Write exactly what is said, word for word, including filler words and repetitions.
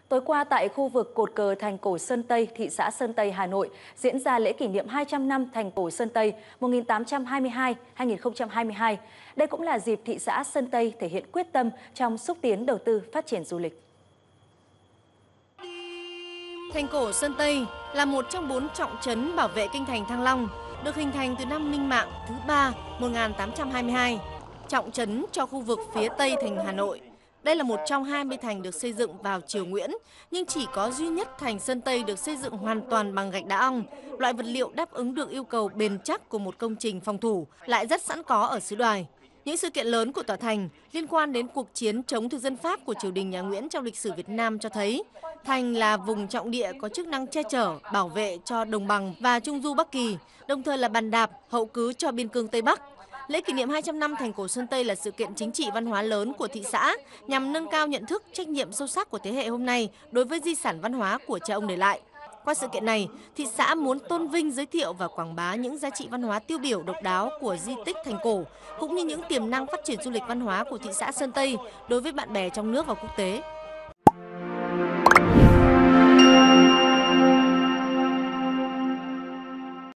Tối qua tại khu vực cột cờ thành cổ Sơn Tây, thị xã Sơn Tây, Hà Nội diễn ra lễ kỷ niệm hai trăm năm thành cổ Sơn Tây một nghìn tám trăm hai mươi hai đến hai nghìn không trăm hai mươi hai. Đây cũng là dịp thị xã Sơn Tây thể hiện quyết tâm trong xúc tiến đầu tư phát triển du lịch. Thành cổ Sơn Tây là một trong bốn trọng trấn bảo vệ kinh thành Thăng Long, được hình thành từ năm Minh Mạng thứ ba một nghìn tám trăm hai mươi hai, trọng trấn cho khu vực phía Tây thành Hà Nội. Đây là một trong hai mươi thành được xây dựng vào triều Nguyễn, nhưng chỉ có duy nhất thành Sơn Tây được xây dựng hoàn toàn bằng gạch đá ong, loại vật liệu đáp ứng được yêu cầu bền chắc của một công trình phòng thủ, lại rất sẵn có ở xứ Đoài. Những sự kiện lớn của tòa thành liên quan đến cuộc chiến chống thực dân Pháp của triều đình nhà Nguyễn trong lịch sử Việt Nam cho thấy, thành là vùng trọng địa có chức năng che chở, bảo vệ cho đồng bằng và Trung du Bắc Kỳ, đồng thời là bàn đạp, hậu cứ cho biên cương Tây Bắc. Lễ kỷ niệm hai trăm năm thành cổ Sơn Tây là sự kiện chính trị văn hóa lớn của thị xã nhằm nâng cao nhận thức, trách nhiệm sâu sắc của thế hệ hôm nay đối với di sản văn hóa của cha ông để lại. Qua sự kiện này, thị xã muốn tôn vinh, giới thiệu và quảng bá những giá trị văn hóa tiêu biểu độc đáo của di tích thành cổ, cũng như những tiềm năng phát triển du lịch văn hóa của thị xã Sơn Tây đối với bạn bè trong nước và quốc tế.